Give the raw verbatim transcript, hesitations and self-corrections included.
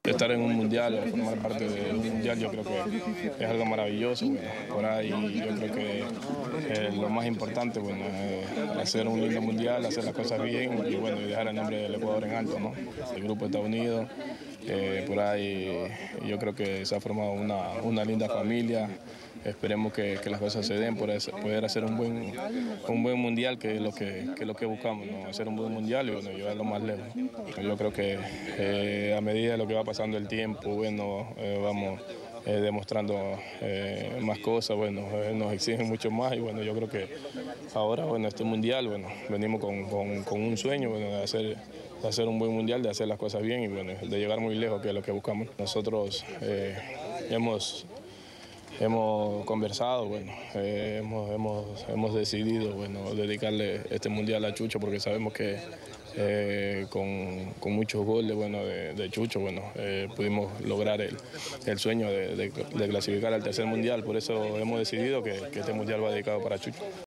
Estar en un mundial o formar parte de un mundial yo creo que es algo maravilloso. Bueno, por ahí yo creo que eh, lo más importante, bueno, es hacer un lindo mundial, hacer las cosas bien y bueno, y dejar el nombre del Ecuador en alto, ¿no? El grupo está unido, eh, por ahí yo creo que se ha formado una, una linda familia. Esperemos que, que las cosas se den por poder hacer un buen, un buen mundial, que es lo que, que, es lo que buscamos, ¿no? Hacer un buen mundial y bueno, llevarlo más lejos. Yo creo que eh, a medida de lo que va pasando el tiempo, bueno, eh, vamos eh, demostrando eh, más cosas, bueno, eh, nos exigen mucho más y bueno, yo creo que ahora, bueno, este mundial, bueno, venimos con, con, con un sueño, bueno, de hacer, de hacer un buen mundial, de hacer las cosas bien y bueno, de llegar muy lejos, que es lo que buscamos. Nosotros eh, hemos Hemos conversado, bueno, eh, hemos, hemos, hemos decidido, bueno, dedicarle este mundial a Chucho porque sabemos que eh, con, con muchos goles, bueno, de, de Chucho, bueno, eh, pudimos lograr el, el sueño de, de, de clasificar al tercer mundial. Por eso hemos decidido que, que este mundial va dedicado para Chucho.